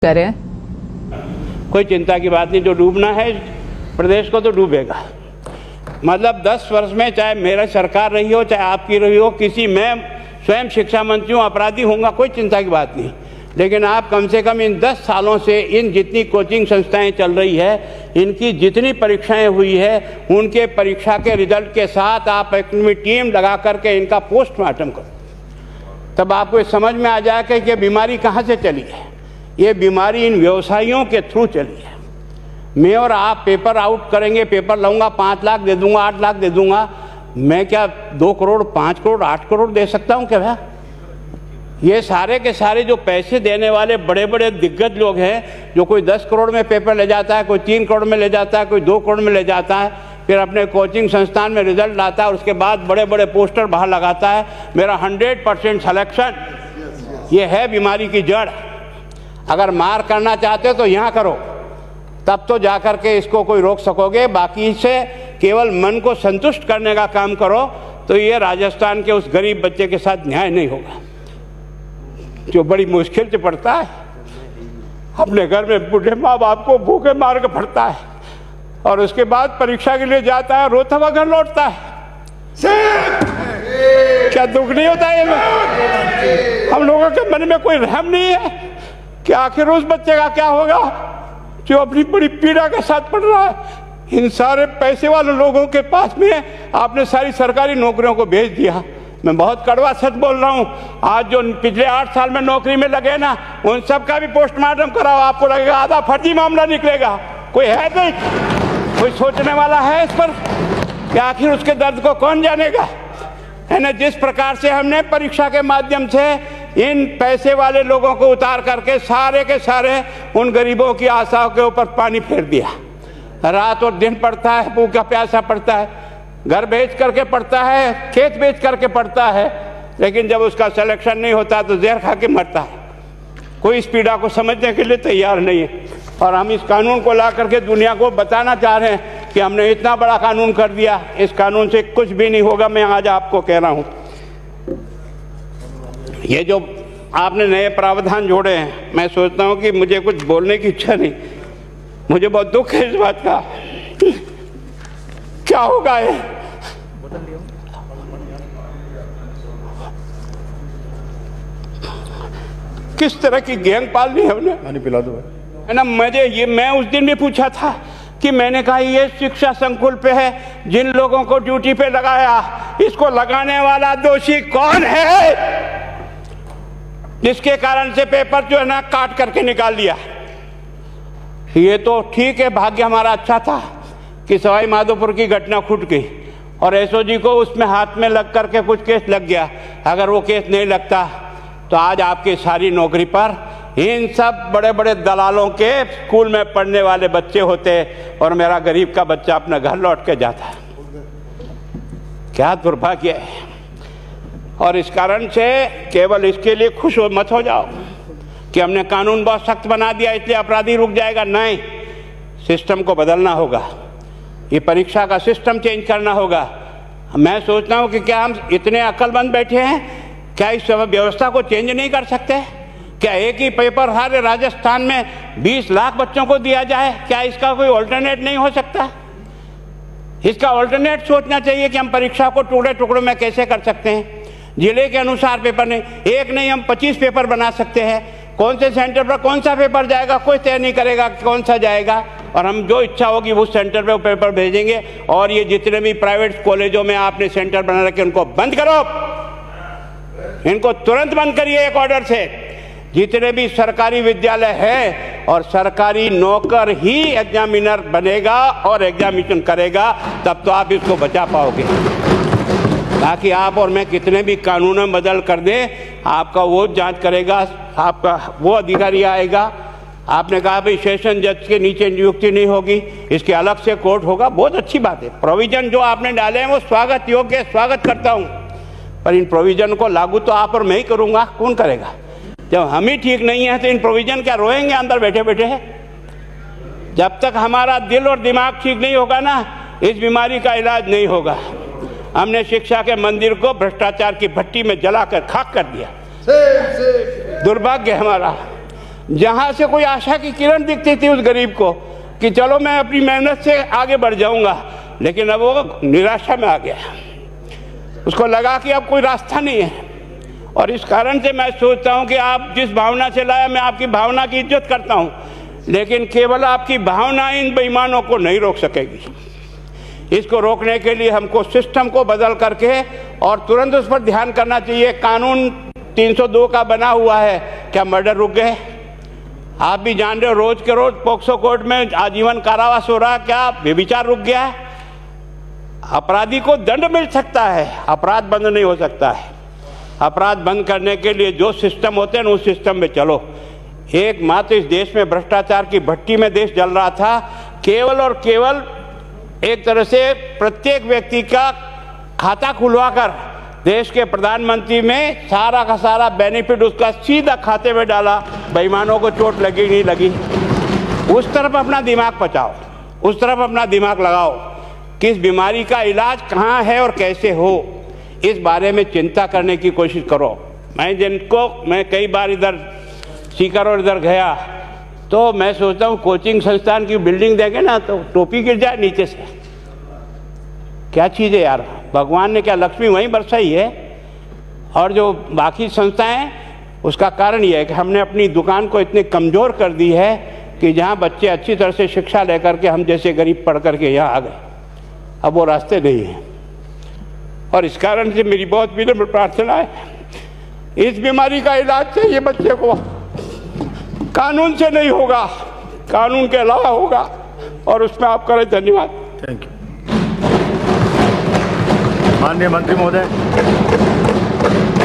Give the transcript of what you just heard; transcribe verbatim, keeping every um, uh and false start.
करें। कोई चिंता की बात नहीं, जो डूबना है प्रदेश को तो डूबेगा। मतलब दस वर्ष में चाहे मेरा सरकार रही हो चाहे आपकी रही हो, किसी मैं स्वयं शिक्षा मंत्री हूँ, अपराधी होऊंगा, कोई चिंता की बात नहीं। लेकिन आप कम से कम इन दस सालों से इन जितनी कोचिंग संस्थाएं चल रही है, इनकी जितनी परीक्षाएं हुई है, उनके परीक्षा के रिजल्ट के साथ आप अपनी टीम लगा करके इनका पोस्टमार्टम करो, तब आपको समझ में आ जाएगा कि ये बीमारी कहाँ से चली है। ये बीमारी इन व्यवसायियों के थ्रू चली है। मैं और आप पेपर आउट करेंगे, पेपर लाऊंगा, पाँच लाख दे दूंगा, आठ लाख दे दूंगा, मैं क्या दो करोड़ पाँच करोड़ आठ करोड़ दे सकता हूँ क्या भैया? ये सारे के सारे जो पैसे देने वाले बड़े बड़े दिग्गज लोग हैं, जो कोई दस करोड़ में पेपर ले जाता है, कोई तीन करोड़ में ले जाता है, कोई दो करोड़ में ले जाता है, फिर अपने कोचिंग संस्थान में रिजल्ट लाता है और उसके बाद बड़े बड़े पोस्टर बाहर लगाता है, मेरा हंड्रेड परसेंट सलेक्शन। ये है बीमारी की जड़। अगर मार करना चाहते हो तो यहाँ करो, तब तो जा कर के इसको कोई रोक सकोगे। बाकी से केवल मन को संतुष्ट करने का काम करो तो ये राजस्थान के उस गरीब बच्चे के साथ न्याय नहीं होगा, जो बड़ी मुश्किल से पढ़ता है, अपने घर में बूढ़े माँ बाप को भूखे मार के पढ़ता है और उसके बाद परीक्षा के लिए जाता है, रोता हुआ घर लौटता है। क्या दुख नहीं होता है? हम लोगों के मन में कोई रहम नहीं है कि आखिर उस बच्चे का क्या होगा जो अपनी बड़ी पीड़ा के साथ पढ़ रहा है। इन सारे पैसे वाले लोगों के पास में आपने सारी सरकारी नौकरियों को भेज दिया। मैं बहुत कड़वा सच बोल रहा हूँ। आज जो पिछले आठ साल में नौकरी में लगे ना, उन सब का भी पोस्टमार्टम कराओ, आपको लगेगा आधा फर्जी मामला निकलेगा। कोई है नहीं, कोई सोचने वाला है इस पर कि आखिर उसके दर्द को कौन जानेगा? है ना, जिस प्रकार से हमने परीक्षा के माध्यम से इन पैसे वाले लोगों को उतार करके सारे के सारे उन गरीबों की आशाओं के ऊपर पानी फेर दिया। रात और दिन पड़ता है, भूखा प्यासा पड़ता है, घर बेच करके पढ़ता है, खेत बेच करके पढ़ता है, लेकिन जब उसका सिलेक्शन नहीं होता तो जहर खा के मरता है। कोई इस पीड़ा को समझने के लिए तैयार नहीं है। और हम इस कानून को ला करके दुनिया को बताना चाह रहे हैं कि हमने इतना बड़ा कानून कर दिया, इस कानून से कुछ भी नहीं होगा। मैं आज आपको कह रहा हूँ, ये जो आपने नए प्रावधान जोड़े हैं, मैं सोचता हूँ कि मुझे कुछ बोलने की इच्छा नहीं, मुझे बहुत दुख है इस बात का। क्या होगा ये? किस तरह की गैंग पालनी है हमने? पानी पिला दो है ना। मुझे ये मैं उस दिन भी पूछा था कि मैंने कहा ये शिक्षा संकुल पे है, जिन लोगों को ड्यूटी पे लगाया, इसको लगाने वाला दोषी कौन है, जिसके कारण से पेपर जो है ना काट करके निकाल दिया। ये तो ठीक है, भाग्य हमारा अच्छा था कि सवाई माधोपुर की घटना फूट गई और एसओजी को उसमें हाथ में लग करके कुछ केस लग गया। अगर वो केस नहीं लगता तो आज आपकी सारी नौकरी पर इन सब बड़े बड़े दलालों के स्कूल में पढ़ने वाले बच्चे होते और मेरा गरीब का बच्चा अपना घर लौट के जाता। क्या दुर्भाग्य है। और इस कारण से केवल इसके लिए खुश हो मत हो जाओ कि हमने कानून बहुत सख्त बना दिया इसलिए अपराधी रुक जाएगा। नहीं, सिस्टम को बदलना होगा, ये परीक्षा का सिस्टम चेंज करना होगा। मैं सोचता हूँ कि क्या हम इतने अक्लमंद बैठे हैं, क्या इस व्यवस्था को चेंज नहीं कर सकते? क्या एक ही पेपर हर राजस्थान में बीस लाख बच्चों को दिया जाए? क्या इसका कोई ऑल्टरनेट नहीं हो सकता? इसका ऑल्टरनेट सोचना चाहिए कि हम परीक्षा को टुकड़े टुकड़ों में कैसे कर सकते हैं। जिले के अनुसार पेपर नहीं, एक नहीं हम पच्चीस पेपर बना सकते हैं। कौन से सेंटर पर कौन सा पेपर जाएगा कोई तय नहीं करेगा कौन सा जाएगा, और हम जो इच्छा होगी उस सेंटर पे वो पेपर भेजेंगे। और ये जितने भी प्राइवेट कॉलेजों में आपने सेंटर बना रखे उनको बंद करो, इनको तुरंत बंद करिए एक ऑर्डर से। जितने भी सरकारी विद्यालय है और सरकारी नौकर ही एग्जामिनर बनेगा और एग्जामिनेशन करेगा, तब तो आप इसको बचा पाओगे। ताकि आप और मैं कितने भी कानून बदल कर दें, आपका वो जांच करेगा, आपका वो अधिकारी आएगा। आपने कहा भाई सेशन जज के नीचे नियुक्ति नहीं होगी, इसके अलग से कोर्ट होगा, बहुत अच्छी बात है। प्रोविजन जो आपने डाले हैं वो स्वागत योग्य, स्वागत करता हूँ, पर इन प्रोविजन को लागू तो आप और मैं ही करूँगा, कौन करेगा? जब हम ही ठीक नहीं है तो इन प्रोविजन क्या रोएंगे अंदर बैठे बैठे? जब तक हमारा दिल और दिमाग ठीक नहीं होगा ना, इस बीमारी का इलाज नहीं होगा। हमने शिक्षा के मंदिर को भ्रष्टाचार की भट्टी में जलाकर खाक कर दिया। दुर्भाग्य हमारा। जहां से कोई आशा की किरण दिखती थी उस गरीब को कि चलो मैं अपनी मेहनत से आगे बढ़ जाऊंगा, लेकिन अब वो निराशा में आ गया। उसको लगा कि अब कोई रास्ता नहीं है। और इस कारण से मैं सोचता हूं कि आप जिस भावना से लाया, मैं आपकी भावना की इज्जत करता हूं, लेकिन केवल आपकी भावना इन बेईमानों को नहीं रोक सकेगी। इसको रोकने के लिए हमको सिस्टम को बदल करके और तुरंत उस पर ध्यान करना चाहिए। कानून तीन सौ दो का बना हुआ है, क्या मर्डर रुक गए? आप भी जान रहे हो, रोज के रोज पॉक्सो कोर्ट में आजीवन कारावास हो रहा, क्या व्यभिचार रुक गया है? अपराधी को दंड मिल सकता है, अपराध बंद नहीं हो सकता है। अपराध बंद करने के लिए जो सिस्टम होते हैं उस सिस्टम में चलो। एकमात्र इस देश में भ्रष्टाचार की भट्टी में देश जल रहा था, केवल और केवल एक तरह से प्रत्येक व्यक्ति का खाता खुलवाकर देश के प्रधानमंत्री में सारा का सारा बेनिफिट उसका सीधा खाते में डाला। बेईमानों को चोट लगी नहीं लगी, उस तरफ अपना दिमाग बचाओ, उस तरफ अपना दिमाग लगाओ। किस बीमारी का इलाज कहाँ है और कैसे हो, इस बारे में चिंता करने की कोशिश करो। मैं जिनको मैं कई बार इधर सीकर और इधर गया तो मैं सोचता हूँ कोचिंग संस्थान की बिल्डिंग देंगे ना तो टोपी गिर जाए नीचे से। क्या चीज़ है यार, भगवान ने क्या लक्ष्मी वहीं बरसाई है? और जो बाकी संस्थाएं, उसका कारण यह है कि हमने अपनी दुकान को इतनी कमज़ोर कर दी है कि जहाँ बच्चे अच्छी तरह से शिक्षा लेकर के हम जैसे गरीब पढ़ करके यहाँ आ गए, अब वो रास्ते नहीं हैं। और इस कारण से मेरी बहुत विनम्र प्रार्थना है, इस बीमारी का इलाज चाहिए बच्चे को, कानून से नहीं होगा, कानून के अलावा होगा, और उसमें आप करें। धन्यवाद। Thank you. माननीय मंत्री महोदय।